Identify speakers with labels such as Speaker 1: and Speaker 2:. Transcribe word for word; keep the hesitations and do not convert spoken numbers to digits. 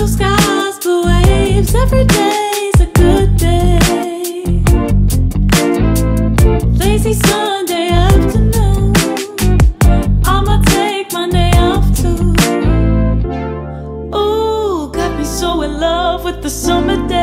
Speaker 1: Blue skies, blue waves, every day's a good day. Lazy Sunday afternoon, I'ma take Monday off too. Ooh, got me so in love with the summer day.